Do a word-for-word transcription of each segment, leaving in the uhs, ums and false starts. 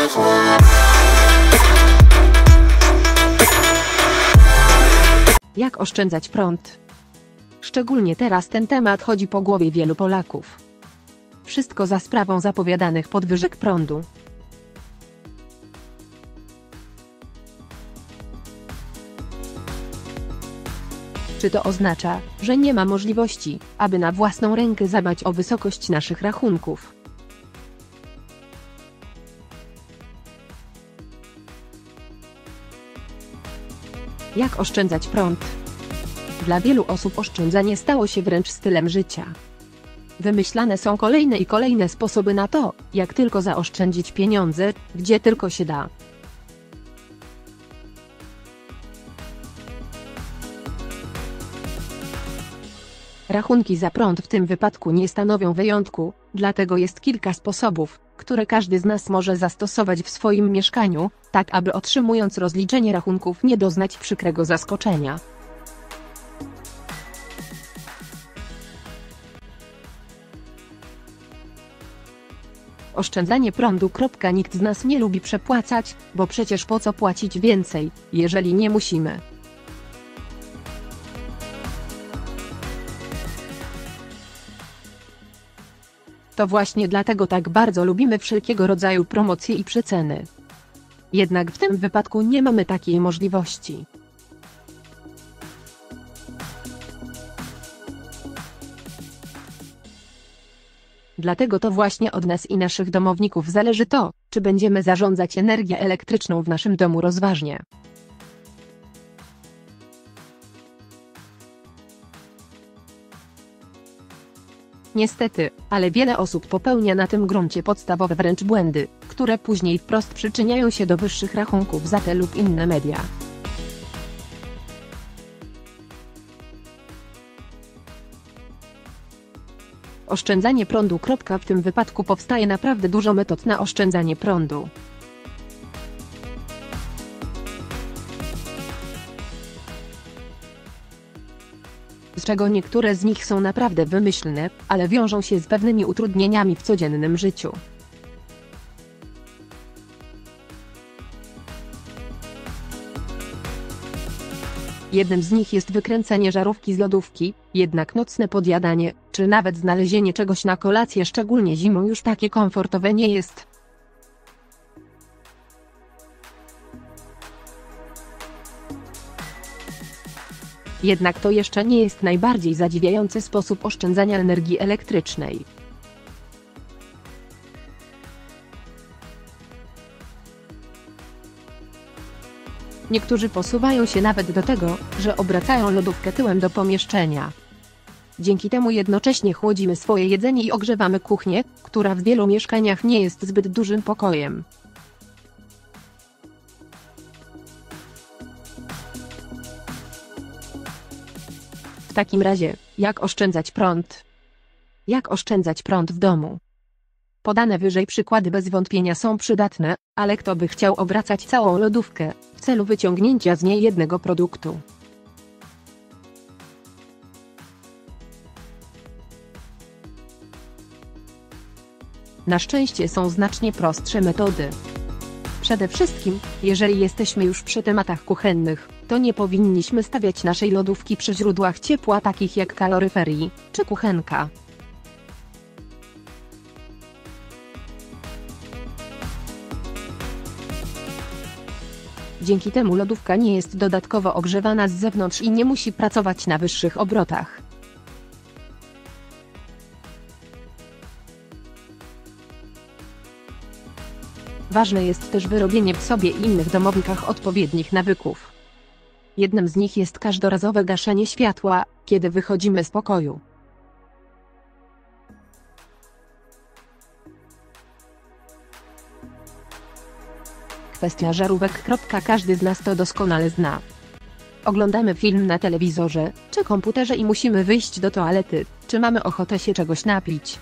Jak oszczędzać prąd? Szczególnie teraz ten temat chodzi po głowie wielu Polaków. Wszystko za sprawą zapowiadanych podwyżek prądu. Czy to oznacza, że nie ma możliwości, aby na własną rękę zadbać o wysokość naszych rachunków? Jak oszczędzać prąd? Dla wielu osób oszczędzanie stało się wręcz stylem życia. Wymyślane są kolejne i kolejne sposoby na to, jak tylko zaoszczędzić pieniądze, gdzie tylko się da. Rachunki za prąd w tym wypadku nie stanowią wyjątku, dlatego jest kilka sposobów, które każdy z nas może zastosować w swoim mieszkaniu, tak aby otrzymując rozliczenie rachunków nie doznać przykrego zaskoczenia. Oszczędzanie prądu. Nikt z nas nie lubi przepłacać, bo przecież po co płacić więcej, jeżeli nie musimy. To właśnie dlatego tak bardzo lubimy wszelkiego rodzaju promocje i przeceny. Jednak w tym wypadku nie mamy takiej możliwości. Dlatego to właśnie od nas i naszych domowników zależy to, czy będziemy zarządzać energię elektryczną w naszym domu rozważnie. Niestety, ale wiele osób popełnia na tym gruncie podstawowe wręcz błędy, które później wprost przyczyniają się do wyższych rachunków za te lub inne media. Oszczędzanie prądu. W tym wypadku powstaje naprawdę dużo metod na oszczędzanie prądu. Z czego niektóre z nich są naprawdę wymyślne, ale wiążą się z pewnymi utrudnieniami w codziennym życiu. Jednym z nich jest wykręcenie żarówki z lodówki, jednak nocne podjadanie, czy nawet znalezienie czegoś na kolację szczególnie zimą już takie komfortowe nie jest. Jednak to jeszcze nie jest najbardziej zadziwiający sposób oszczędzania energii elektrycznej. Niektórzy posuwają się nawet do tego, że obracają lodówkę tyłem do pomieszczenia. Dzięki temu jednocześnie chłodzimy swoje jedzenie i ogrzewamy kuchnię, która w wielu mieszkaniach nie jest zbyt dużym pokojem. W takim razie, jak oszczędzać prąd? Jak oszczędzać prąd w domu? Podane wyżej przykłady bez wątpienia są przydatne, ale kto by chciał obracać całą lodówkę, w celu wyciągnięcia z niej jednego produktu? Na szczęście są znacznie prostsze metody. Przede wszystkim, jeżeli jesteśmy już przy tematach kuchennych, to nie powinniśmy stawiać naszej lodówki przy źródłach ciepła takich jak kaloryfery czy kuchenka. Dzięki temu lodówka nie jest dodatkowo ogrzewana z zewnątrz i nie musi pracować na wyższych obrotach. Ważne jest też wyrobienie w sobie i innych domownikach odpowiednich nawyków. Jednym z nich jest każdorazowe gaszenie światła, kiedy wychodzimy z pokoju. Kwestia żarówek. Każdy z nas to doskonale zna. Oglądamy film na telewizorze czy komputerze i musimy wyjść do toalety, czy mamy ochotę się czegoś napić.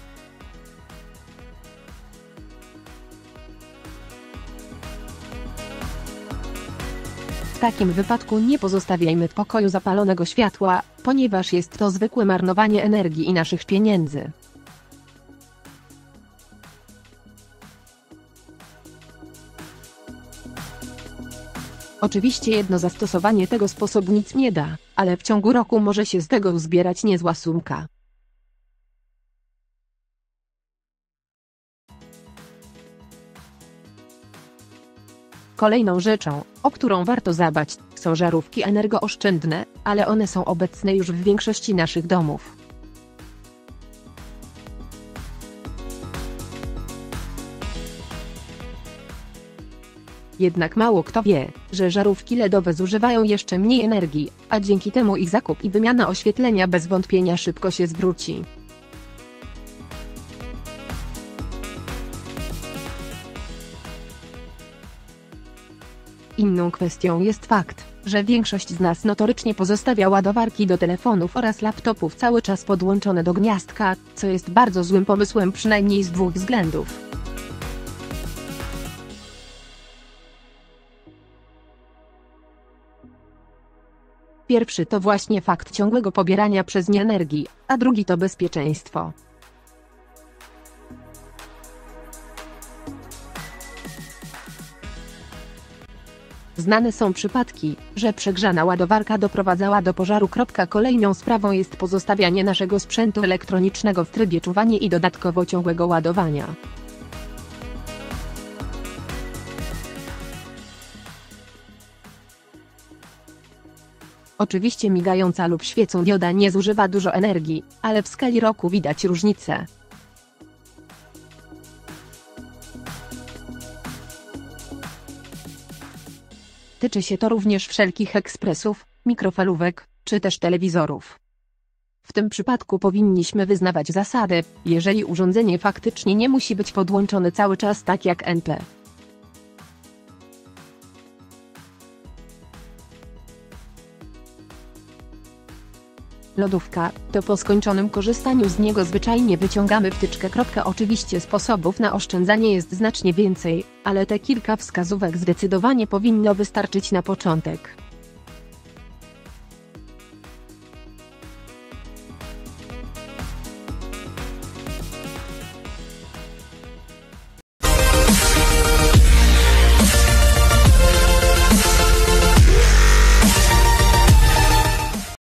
W takim wypadku nie pozostawiajmy w pokoju zapalonego światła, ponieważ jest to zwykłe marnowanie energii i naszych pieniędzy. Oczywiście jedno zastosowanie tego sposobu nic nie da, ale w ciągu roku może się z tego uzbierać niezła sumka. Kolejną rzeczą, o którą warto zadbać, są żarówki energooszczędne, ale one są obecne już w większości naszych domów. Jednak mało kto wie, że żarówki LEDowe zużywają jeszcze mniej energii, a dzięki temu ich zakup i wymiana oświetlenia bez wątpienia szybko się zwróci. Inną kwestią jest fakt, że większość z nas notorycznie pozostawia ładowarki do telefonów oraz laptopów cały czas podłączone do gniazdka, co jest bardzo złym pomysłem przynajmniej z dwóch względów. Pierwszy to właśnie fakt ciągłego pobierania przez nie energii, a drugi to bezpieczeństwo. Znane są przypadki, że przegrzana ładowarka doprowadzała do pożaru. Kolejną sprawą jest pozostawianie naszego sprzętu elektronicznego w trybie czuwania i dodatkowo ciągłego ładowania. Oczywiście migająca lub świecą dioda nie zużywa dużo energii, ale w skali roku widać różnicę. Tyczy się to również wszelkich ekspresów, mikrofalówek, czy też telewizorów. W tym przypadku powinniśmy wyznawać zasadę, jeżeli urządzenie faktycznie nie musi być podłączone cały czas tak jak N P. Lodówka, to po skończonym korzystaniu z niego zwyczajnie wyciągamy wtyczkę. Oczywiście sposobów na oszczędzanie jest znacznie więcej, ale te kilka wskazówek zdecydowanie powinno wystarczyć na początek.